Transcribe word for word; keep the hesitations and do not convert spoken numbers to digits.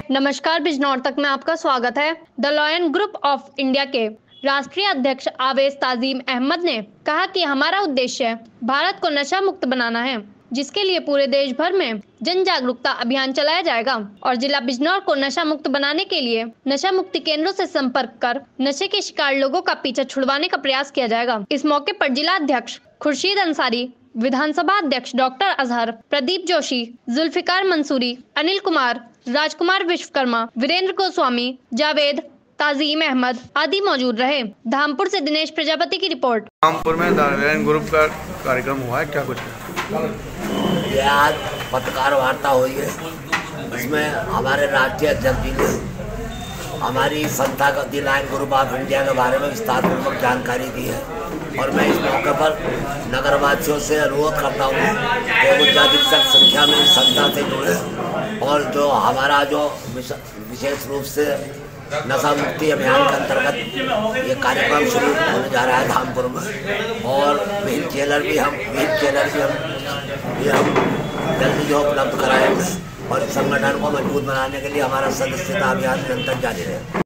नमस्कार, बिजनौर तक में आपका स्वागत है। The Lion Group of India के राष्ट्रीय अध्यक्ष आवेश ताजीम अहमद ने कहा कि हमारा उद्देश्य भारत को नशा मुक्त बनाना है, जिसके लिए पूरे देश भर में जन जागरूकता अभियान चलाया जाएगा और जिला बिजनौर को नशा मुक्त बनाने के लिए नशा मुक्ति केंद्रों से संपर्क कर नशे के शिकार लोगों का पीछा छुड़वाने का प्रयास किया जाएगा। इस मौके पर जिला अध्यक्ष खुर्शीद अंसारी, विधानसभा अध्यक्ष डॉक्टर अजहर, प्रदीप जोशी, जुल्फिकार मंसूरी, अनिल कुमार, राजकुमार विश्वकर्मा, वीरेंद्र गोस्वामी, जावेद, ताजीम अहमद आदि मौजूद रहे। धामपुर से दिनेश प्रजापति की रिपोर्ट। धामपुर में द लॉयन ग्रुप का कार्यक्रम हुआ है, क्या कुछ ये आज पत्रकार वार्ता हुई है। इसमें हमारे राष्ट्रीय अध्यक्ष जी ने हमारी संस्था का the Lion Group of India के बारे में विस्तारपूर्वक जानकारी दी है और मैं इस मौके पर नगरवासियों से अनुरोध करता हूँ कि वो अधिक संख्या में संस्था से जुड़े और जो हमारा जो विशेष रूप से नशा मुक्ति अभियान के अंतर्गत ये कार्यक्रम शुरू होने जा रहा है धामपुर में, और व्हील चेयर भी हम व्हील चेयर भी हम ये हम जल्दी जो उपलब्ध कराएंगे और संगठन को मजबूत बनाने के लिए हमारा सदस्यता अभियान निरंतर जारी रहेगा।